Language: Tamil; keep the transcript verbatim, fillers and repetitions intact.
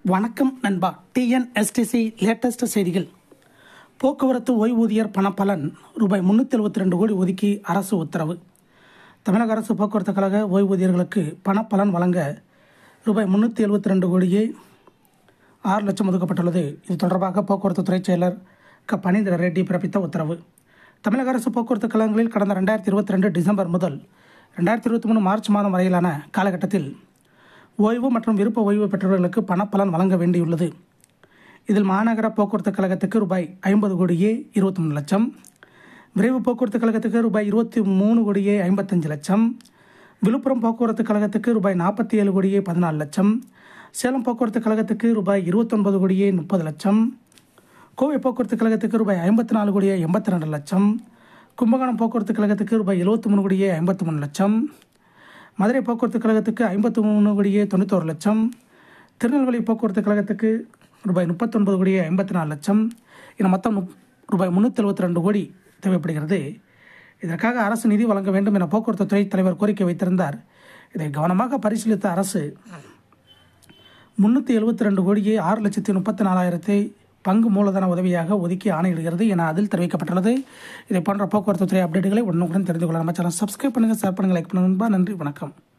வணக்கம் நண்பா. டிஎன்எஸ்டிசி லேட்டஸ்ட் செய்திகள். போக்குவரத்து ஓய்வூதியர் பணப்பலன் ரூபாய் முன்னூற்றி எழுபத்தி ரெண்டு கோடி ஒதுக்கி அரசு உத்தரவு. தமிழக அரசு போக்குவரத்து கழக ஓய்வூதியர்களுக்கு பணப்பலன் வழங்க ரூபாய் முன்னூற்றி எழுபத்தி ரெண்டு கோடியே ஆறு லட்சம் ஒதுக்கப்பட்டுள்ளது. இது தொடர்பாக போக்குவரத்து துறை செயலர் க பனீந்திர ரெட்டி பிறப்பித்த உத்தரவு. தமிழக அரசு போக்குவரத்து கழகங்களில் கடந்த ரெண்டாயிரத்தி இருபத்தி ரெண்டு டிசம்பர் முதல் ரெண்டாயிரத்தி இருபத்தி மூணு மார்ச் மாதம் வரையிலான காலகட்டத்தில் ஓய்வு மற்றும் விருப்ப ஓய்வு பெற்றவர்களுக்கு பணப்பலன் வழங்க வேண்டியுள்ளது. இதில் மாநகர போக்குவரத்து கழகத்துக்கு ரூபாய் ஐம்பது கோடியே இருபத்தி மூணு லட்சம், விரைவு போக்குவரத்து கழகத்துக்கு ரூபாய் இருபத்தி மூணு கோடியே ஐம்பத்தஞ்சு லட்சம், விழுப்புரம் போக்குவரத்து கழகத்துக்கு ரூபாய் நாற்பத்தி ஏழு கோடியே பதினாலு லட்சம், சேலம் போக்குவரத்து கழகத்துக்கு ரூபாய் இருபத்தொன்பது கோடியே முப்பது லட்சம், கோவை போக்குவரத்து கழகத்துக்கு ரூபாய் ஐம்பத்தி நாலு கோடியே எண்பத்தி ரெண்டு லட்சம், கும்பகோணம் போக்குவரத்து கழகத்துக்கு ரூபாய் எழுபத்தி மூணு கோடியே ஐம்பத்தி மூணு லட்சம், மதுரை போக்குவரத்து கழகத்துக்கு ஐம்பத்தி மூணு கோடியே தொண்ணூத்தோரு லட்சம், திருநெல்வேலி போக்குவரத்து கழகத்துக்கு ரூபாய் முப்பத்தொன்பது கோடியே ஐம்பத்தி நாலு லட்சம் என மொத்தம் ரூபாய் முன்னூற்றி எழுபத்தி ரெண்டு கோடி தேவைப்படுகிறது. இதற்காக அரசு நிதி வழங்க வேண்டும் என போக்குவரத்து துறை தலைவர் கோரிக்கை வைத்திருந்தார். இதை கவனமாக பரிசீலித்த அரசு முன்னூற்றி எழுபத்தி ரெண்டு கோடியே ஆறு லட்சத்தி முப்பத்தி நாலாயிரத்தை பங்கு மூலதன உதவியாக ஒதுக்கி ஆணையிடுகிறது என அதில் தெரிவிக்கப்பட்டுள்ளது. இதை போன்ற போக்குவரத்து துறை அப்டேட்டுகளை உடனுக்குடன் தெரிந்து கொள்ள நம்ம சேனல் சப்ஸ்கிரைப் பண்ணுங்கள், ஷேர் பண்ணுங்கள், லைக் பண்ணுங்கள். நன்றி, வணக்கம்.